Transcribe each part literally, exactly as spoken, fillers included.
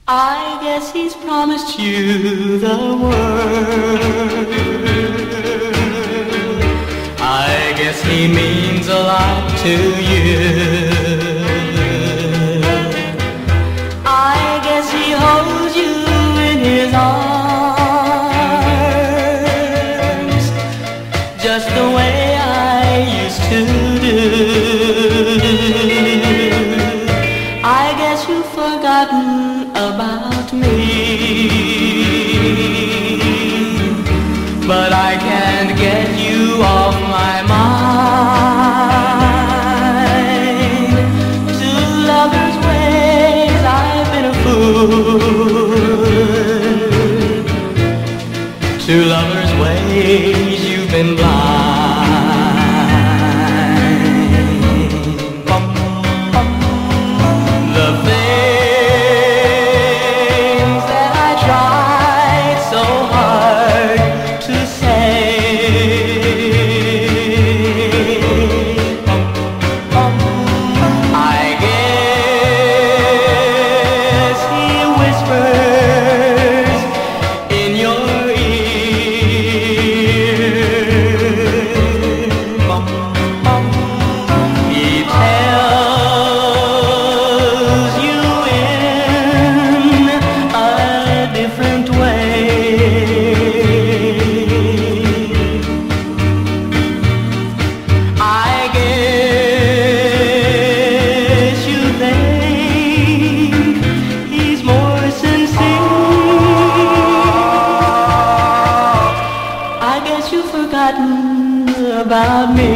I guess he's promised you the world. I guess he means a lot to you. I guess he holds you in his arms, just the way I used to do. I guess you've forgotten about me, but I can't get you off my mind. To lovers' ways I've been a fool. To lovers' ways you've been blind. The things that I tried so hard to say, I guess he whispers in your ear. He tells you in a different way. I guess you think he's more sincere. I guess you've forgotten about me,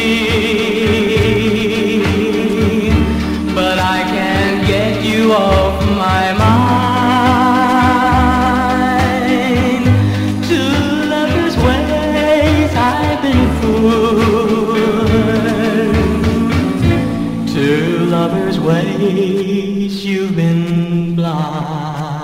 but I can't get you off my mind. To lovers' ways I've been a fool. To lovers' ways you've been blind.